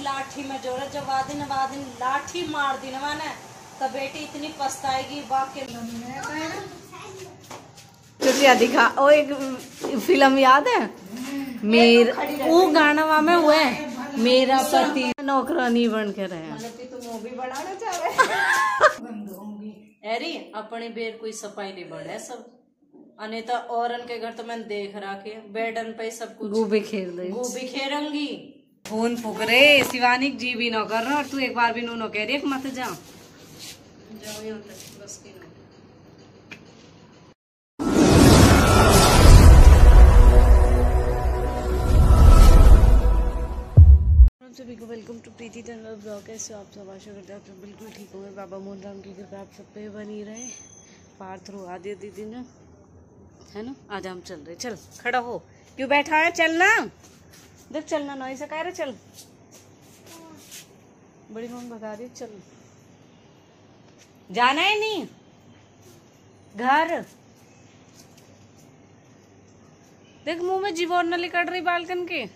लाठी में जोरे जब वादिन लाठी मार दी ना तो बेटी इतनी पछताएगी बाप के। चुटिया दिखा ओ एक फिल्म याद है मेरा वो गाना में हुआ है मेरा पति नौकरानी बन के रहे। अरे अपने बेर कोई सफाई नहीं बढ़े सब अनेता औरन के घर तो मैंने देख रखे बेडन पे सब कुछ गोभी खेर दे गोभी खेरंगी फोन फूक रे शिवानी जी भी न कर रहा और तू एक बार भी नो कह रही मत जा जाओ यहाँ तक बस की ना। सभी को welcome to Preeti Tandel blog. कैसे आप सब आशा करते हैं आप सब बिल्कुल ठीक होंगे। बाबा मोहन राम की कृपा आप सब पे बनी रहे। पार थ्रू आदि दीदी ने है ना आज हम चल रहे। चल खड़ा हो क्यों बैठा है चलना देख चलना ना ऐसा कह रहे चल बड़ी मम्मी बता रही चल जाना है नहीं घर देख मुंह में जीवन न निकल रही बालकन के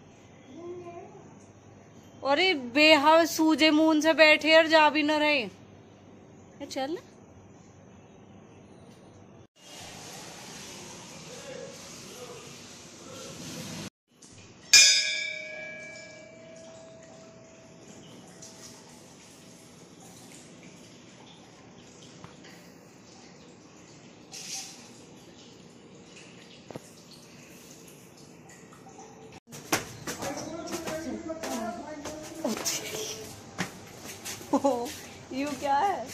और बेहद सूजे मून से बैठे और जा भी न रहे चल यू क्या है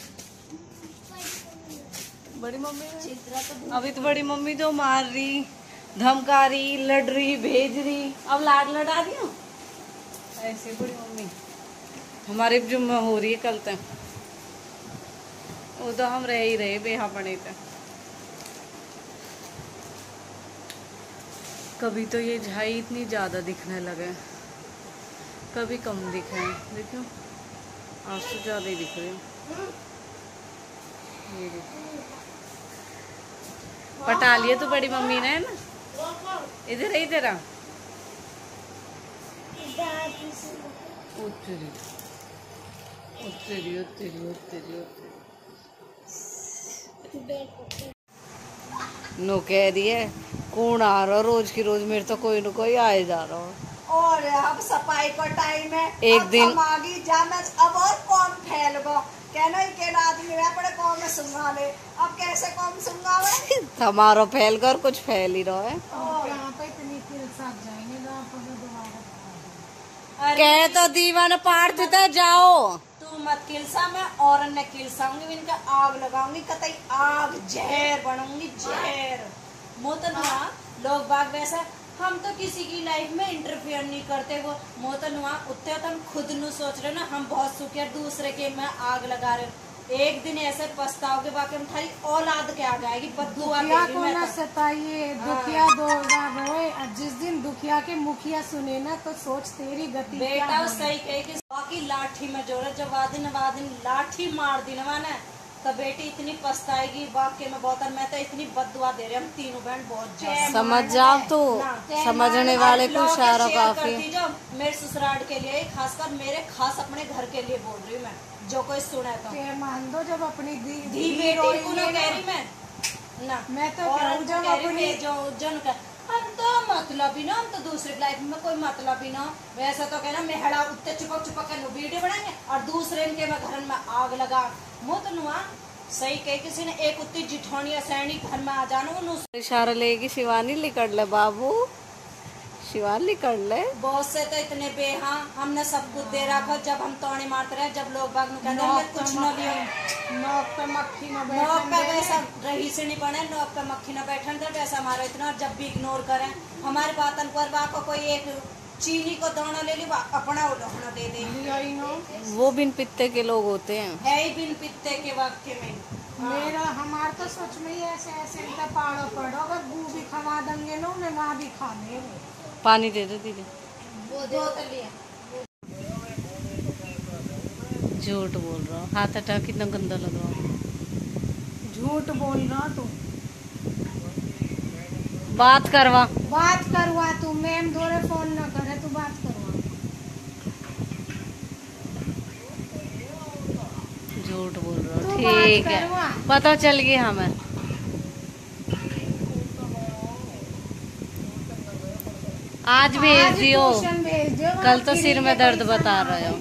बड़ी मम्मी अभी तो बड़ी मम्मी जो मार रही धमका रही लड़ रही भेज रही अब लाड लड़ा रही हूँ ऐसे बड़ी मम्मी हमारे जुम्मा हो रही है कल तक वो तो हम रह ही रहे बेहा पड़े थे। कभी तो ये झाई इतनी ज्यादा दिखने लगे कभी कम दिखे देखो आज तो ज्यादा ही दिख रही हूँ। पटा लिया तो बड़ी मम्मी ने है ना इधर ही तेरा उतरी उतरी उतरी उतरी नो कह रही है कौन आ रहा रोज की रोज मेरे तो कोई न कोई आए जा रहा हो और अब सफाई का टाइम है एक दिन मांगी जा मैं अब और कौन फैल गो कहना ही के आदमी है बड़े कौन में सुंगा ले अब कैसे कौन सुंगा है हमारा फैल कर कुछ फैल ही रहा है यहाँ पे इतनी साथ जाएंगे कह तो दीवान पार्थ तो जाओ तू मत किलसा मैं और न किलसाऊंगी इनका आग लगाऊंगी कतई आग जहर बनूंगी जहर मोतनुआ लोग बाग वैसा हम तो किसी की लाइफ में इंटरफेयर नहीं करते वो मोतनुआ उतने तो हम खुद नु सोच रहे ना हम बहुत सुखी दूसरे के में आग लगा रहे एक दिन ऐसे पछताओगे बाकी हम थारी औलाद के आ जाएगी बदुआ को ना सताइए दुखिया दो जिस दिन दुखिया के मुखिया सुने ना तो सोच तेरी गति बेटा सही कहे कि बाकी लाठी में जोरे जब वादिन लाठी मार दी ना तो बेटी इतनी पछताएगी बाप के में बहुत मैं तो इतनी बददुआ दे रहे हम तीनों बहन बहुत समझ जाओ तो समझने वाले को इशारा काफी जो मेरे ससुराल के लिए खासकर मेरे खास अपने घर के लिए बोल रही हूँ मैं जो कोई सुने तो मान दो जब अपनी दी बेटी को ना कह रही मैं मैं तो जब अपनी जो जन का हम तो मतलब ही ना हम तो दूसरे लाइफ में कोई मतलब ही ना वैसा तो कहना मेहड़ा उतने चुपक के वीडियो बनाएंगे और दूसरे इनके में घर में आग लगा मोतनुआ सही कहे किसी ने एक उतनी जिठौनी सैनी घर में आ जाना इशारा लेगी शिवानी लिकड़ ले बाबू शिवानी लिकड़ ले बहुत से तो इतने बेहा हमने सब कुछ दे रखा जब हम तोड़े मारते रहे जब लोग बाग में कहते हैं कुछ न लियो नौक पे मक्खी न नौक पे वैसा रही से नहीं पड़े नौक पे मक्खी न बैठन दे वैसा हमारा इतना जब भी इग्नोर करें हमारे बातन पर को कोई एक चीनी को दाना ले ली अपना उड़ना दे दे वो बिन पित्ते के लोग होते हैं है ही बिन पित्ते के वाक्य में मेरा हमारा तो सच में ही ऐसे ऐसे पाड़ो पड़ो अगर गू भी खवा देंगे नो मैं वहाँ भी खा ले पानी दे दो दीदी वो दो लिया झूठ बोल रहा हूँ हाथ हटा कितना गंदा लग रहा है झूठ बोल रहा तू बात करवा तू मैम दोरे फोन न करे तू बात करवा झूठ बोल रहे हो। तू ठीक बात है, करवा। पता चल गया हमें। आज भेज दियो, ट्यूशन भेज दियो, कल तो फ्री सिर में के दर्द पैसा बता ना रहे हो। आए।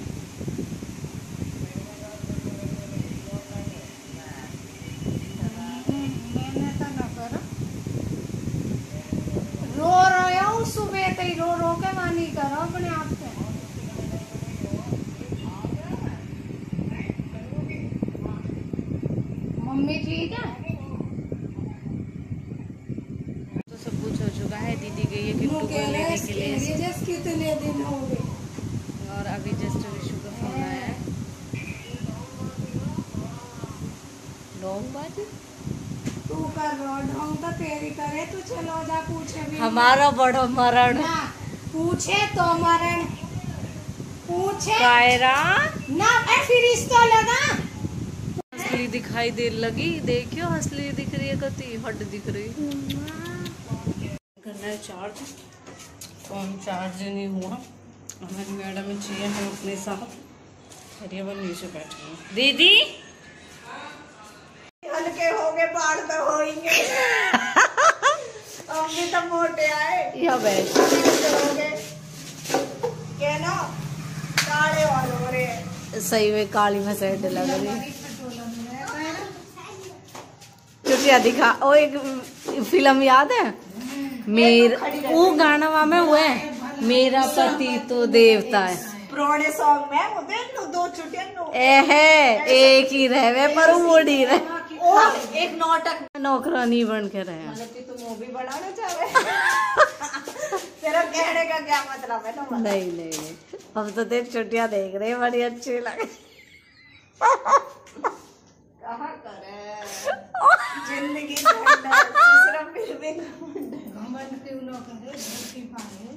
मैंने तो ना करो। रो रहे हो सुबह तई रो रो के मानी करो अपने आप से। मम्मी ठीक है? तो सब कुछ हो चुका है। दीदी गई है किट्टू को लेने के लिए जस्ट कितने दिन हो गए? और अभी जस्ट विशु का फोन आया है। लोग बाजी तू कर रो ढोंग तो तेरी करे, तू चलो जा पूछे भी हमारा बड़ो मरण ना, पूछे तो मरण पूछे कायरा ना फिर इसको लगा। हंसली दिखाई दे लगी, देखियो हंसली दिख रही है, कती हट दिख रही। करना है चार्ज, फोन चार्ज नहीं हुआ। हमारी मैडम चाहिए हम अपने साथ। अरे वो नीचे बैठे हैं। दीदी हल्के हो गए, बाढ़ तो होएंगे। हमने तो मोटे आए, यहाँ बैठ। हो गए क्या ना, काले वाले हो रहे हैं। सही में काली में सेट लग रही। चुटिया दिखा, ओ एक फिल्म याद है वो गाना में हुआ है, मेरा पति तो देवता है। पुराने सॉन्ग में मुझे दो चुटिया एक ही रहे पर मोड़ी रहे। और एक नौटक नौकरानी बन के रहे। मतलब कि तुम मूवी बनाना चाह रहे। तेरा कहने का क्या मतलब है ना? नहीं नहीं नहीं, हम तो देख चुटिया देख रहे हैं, बड़ी अच्छी लगे। कहाँ करे जिंदगी सिर्फ फिर भी घमंड क्यों ना करे, धरती पाए।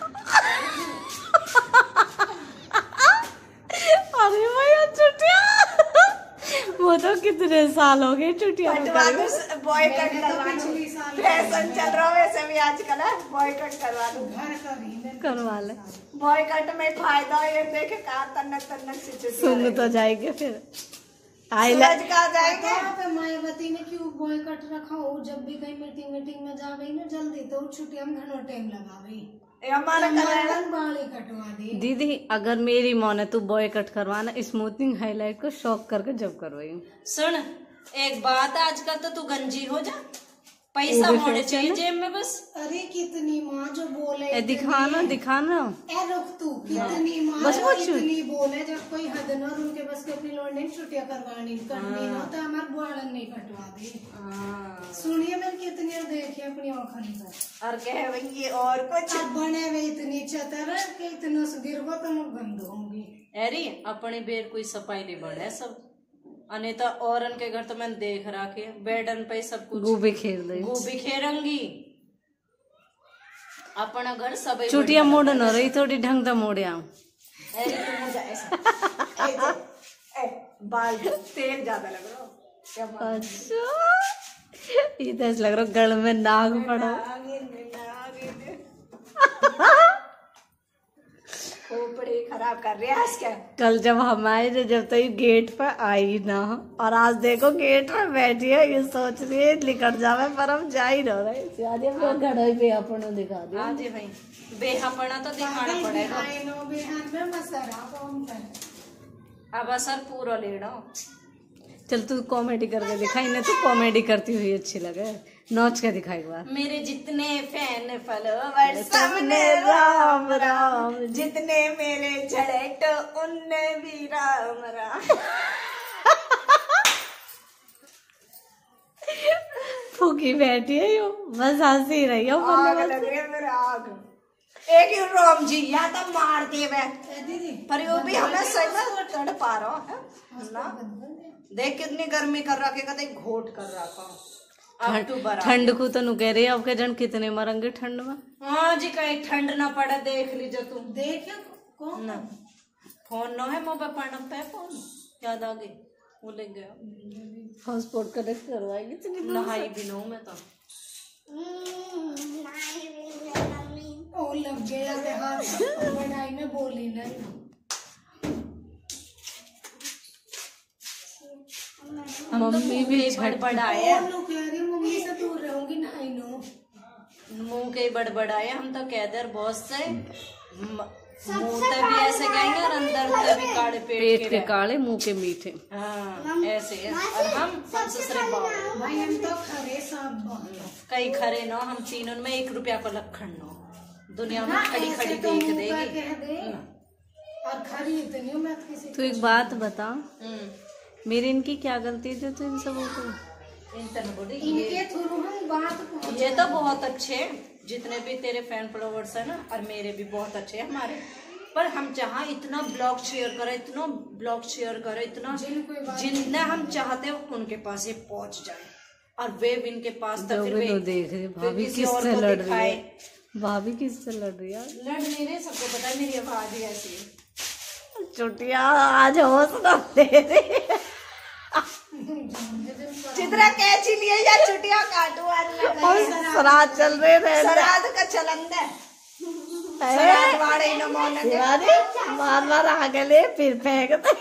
अरे भैया चुटिया, वो तो कितने साल हो गए चुटिया बॉय कट करवा लो, फैशन चल रहा है वैसे भी आजकल है, बॉय कट करवा लो। घर का भी करवा ले। बॉय कट में फायदा ये देखे कहा तन्नक तन्नक से चुटिया सुन तो जाएंगे फिर सूरज कहाँ जाएंगे? पे मायावती ने क्यों बॉय कट रखा हो? जब भी कहीं मीटिंग में जा गई ना जल्दी तो छुट्टियां में घनों टाइम लगा गई। ये हमारा कलर बाल ही कटवा दे। दीदी अगर मेरी मौन है तू बॉय कट करवाना, स्मूथनिंग हाईलाइट को शौक करके जब करवाई। सुन एक बात, आजकल तो तू गंजी हो जा, पैसा होने चाहिए जेब में बस। अरे कितनी माँ जो बोले दिखाना दिखाना। ए रुक तू, कितनी माँ बस वो इतनी बोले जब कोई हद न और उनके बस के अपनी लौंडे छुट्टियां करवानी करनी हो तो हमारे बुआड़न नहीं कटवा दे। सुनिए मैंने कितनी देखी अपनी आँखों पर। और कहे भैया और कुछ अब बने हुए इतनी चतर के इतना गिरबो तो मैं गंद होंगी। अरे अपने बेर कोई सफाई नहीं बढ़े सब, अनिता औरन के घर तो मैंने देख रखे बेडन पे सब कुछ गोभी खेर दे, गोभी खेरंगी। अपना घर सब चुटिया मोड़ न रही, थोड़ी ढंग दा मोड़े आऊं। अरे तू मुझे ऐसा बाल तेल ज्यादा लग रहा क्या बात? अच्छा ये तो ऐसा लग रहा गल में नाग पड़ा। खोपड़ी खराब कर रही है क्या? कल जब हम आए थे, जब तक गेट पे आई ना, और आज देखो गेट पे बैठी है, ये सोच रही है निकट जावे पर हम जा ही रह रहे। घड़ा पे अपना दिखा दिया। हाँ जी भाई, बेहापना तो दिखाना पड़ेगा। अब असर पूरा लेना। चल तू कॉमेडी करके दिखाई, नहीं तो कॉमेडी करती हुई अच्छी लगे, नोच के दिखाई एक बार। मेरे जितने फैन फॉलोवर सबने राम राम, जितने मेरे झड़ेट उनने भी राम राम। फूकी बैठी है यो, बस हंसी रही हो। आग लग रही है मेरे आग। एक ही राम जी या तो मार दे वे दीदी पर वो भी हमें सही में तड़ पा रहा है ना। देख कितनी गर्मी कर रखी, कदे घोट कर रखा। ठंड को तो नु कह रही है, अब के जन कितने मरेंगे ठंड में। हाँ जी कहीं ठंड ना पड़े, देख लीजिए तुम। देखियो कौन ना फोन न है मोबाइल पढ़ना पे फोन याद आ गई, वो ले गया। हॉटस्पॉट कनेक्ट करवाएगी। नहाई भी न मैं तो ओ लग गया ते हाथ बनाई में बोली नहीं। मम्मी भी बड़बड़ाए, और लोग कह रही मम्मी से दूर रहूंगी ना, आई नो मुंह के बड़बड़ाए। हम तो कह दे बहुत से मुंह से भी ऐसे कहेंगे और अंदर से भी काले पेट के काले मुंह के मीठे। हाँ ऐसे है। और हम दूसरे बाल भाई हम तो खरे सब कई खरे नो, हम तीनों में 1 रुपया को लखन नो, दुनिया में खड़ी खड़ी तो देख मुंह देगी। का कह दे और खरीद नहीं मैं किसी तो एक बात बता, मेरी इनकी क्या गलती है जो तू इन सबों को इनके थ्रू हम बात पहुंच। ये तो बहुत अच्छे, जितने भी तेरे फैन फॉलोवर्स है ना, और मेरे भी बहुत अच्छे हैं हमारे। पर हम जहाँ इतना ब्लॉग शेयर करें, इतना ब्लॉग शेयर करें, इतना जितना हम चाहते हैं उनके पास ये पहुंच जाए, और वे भी इनके पास तक फिर वे देख रहे भाभी किसी और किससे को लड़ रही दिखाए। है, भाभी किससे लड़ रही है? लड़ नहीं रहे, सबको पता है मेरी आवाज ही ऐसी है। चुटिया आज हौसला दे रही। चित्रा कैची लिए या चुटिया काटू आज श्राद्ध चल रहे थे, श्राद्ध का चलन है, श्राद्ध वाड़े ही न मौन के। बार बार आ गए फिर फेंक दे।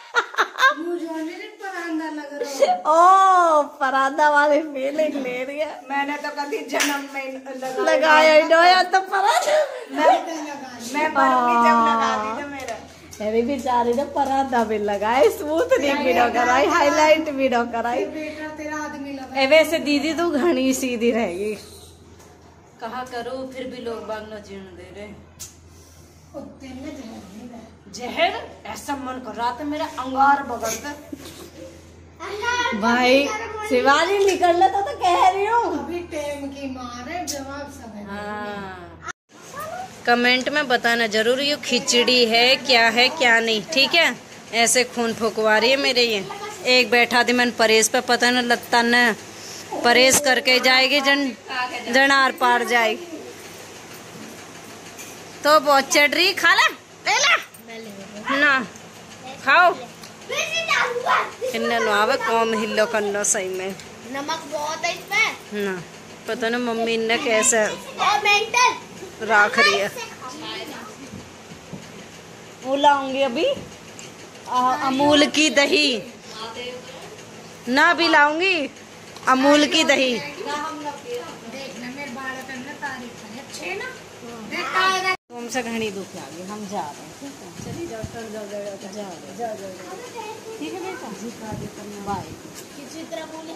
परांदा लग रहा ओ परांदा वाले फीलिंग ले रही है। मैंने तो कभी जन्म में लगाया ही नहीं या तो परांदा मैं मरूंगी जब लगा दी तो मेरा। मेरी बेचारी ने परांदा भी लगाए, स्मूथनिंग भी न कराई, हाईलाइट भी न कराई। बेटा तेरा आदमी लगा वैसे दीदी तू घनी सीधी रहेगी। कहा करो फिर भी लोग बाग न जीण दे रहे। कुत्ते में जहर नहीं रहा। जहर ऐसा मन कर रहा था मेरा अंगार बगड़ता। भाई शिवानी निकल लेता तो कह रही हूँ। अभी टाइम की मार है, जवाब सब है। हाँ। कमेंट में बताना जरूर ये खिचड़ी है क्या नहीं, ठीक है। ऐसे खून फुकवा रही है मेरे ये। एक बैठा थी मैंने परहेज पे, पता न लगता न परहेज करके जाएगी जन आर पार जाएगी। तो बहुत चढ़ रही, खा ला ले ला ना खाओ। इन्हें आवे कौम हिलो करना सही में, नमक बहुत है इसमें ना पता न मम्मी ने कैसे और मेंटल रख रही है। वो लाऊंगी अभी अमूल की दही, ना भी लाऊंगी अमूल की दही। देखना मेरे बाल करना तारीफ है अच्छे ना, देखा तुमसे घनी दुख आ गई, हम जा रहे हैं, ठीक है। चलिए जाओ जाओ ठीक है बेटा जी, बाय। चित्रा बोले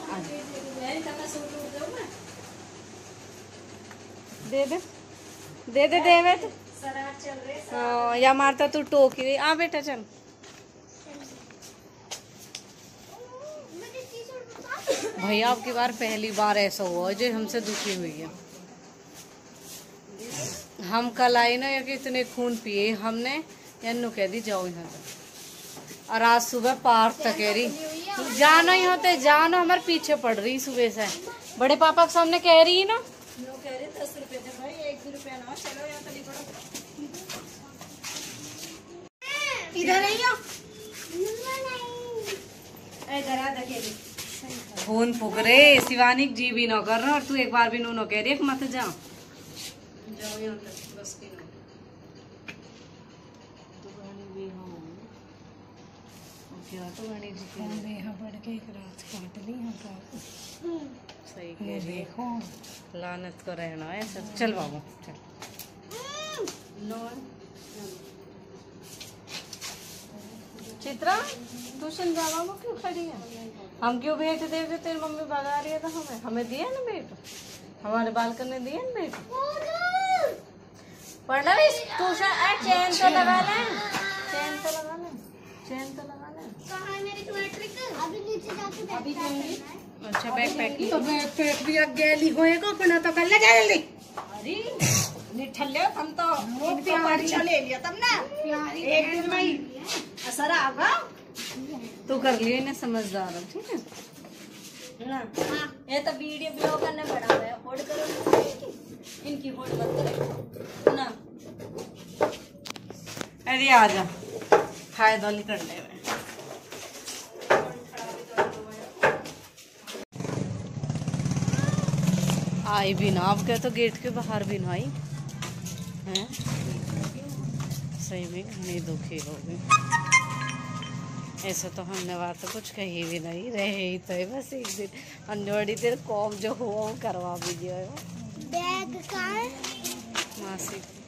दे बेटा हाँ, या मारता तू टोकी रही। आ बेटा चल। भैया अब की बार पहली बार ऐसा हुआ जो हमसे दुखी हुई है। हम कल आई ना या कि इतने खून पिए हमने, या कह दी जाओ यहाँ से, और आज सुबह पार्क तक कह रही जाना ही होते जानो, हमारे पीछे पड़ रही सुबह से। बड़े पापा के सामने कह रही ना, कह रही 10 रुपए थे भाई, 1 रुपया ना, चलो यहाँ तो नहीं पड़ो। इधर आइयो। खून फूक रे शिवानी जी भी न कर रहा, और तू एक बार भी नो कह रही मत जा। जाओ यहाँ तक बस की ना। क्या तो गणेश जी की यहाँ बढ़ के एक रात काट ली यहाँ पर। सही कह रही है, लानत को रहना है सब। चल बाबू चल। चित्रा ट्यूशन जावा वो क्यों खड़ी है? हम क्यों भेज दे जो तेरी मम्मी भगा रही है तो हमें दिया ना बेट, हमारे बालकन ने दिया ना बेट। पढ़ना ट्यूशन चैन तो लगा ले, चैन तो लगा ले, चैन तो लगा ले। कहाँ है मेरी ट्यूटरिक? अभी नीचे जाके अभी जाऊंगी। अच्छा बैग पैक की? तो बैग पैक भी अगेली होएगा अपना तो कर ले जल्दी। अरे निठल्ले हम तो इनका परीक्षा ले लिया तब ना, एक दिन में ही असर आगा। तू कर लिए ना, समझदार हो, ठीक है ना। ये तो वीडियो ब्लॉग करने बड़ा है, होल्ड करो इनकी, होल्ड मत करो ना। अरे आ जा फायदा नहीं कर ले। आई भी ना, अब क्या तो गेट के बाहर भी ना आई हैं। सही में घनी दुखी हो गई। ऐसा तो हमने बात तो कुछ कही भी नहीं रहे ही तो है, बस एक दिन अंजोड़ी देर कॉम जो हुआ वो करवा भी दिया है बैग का है मासी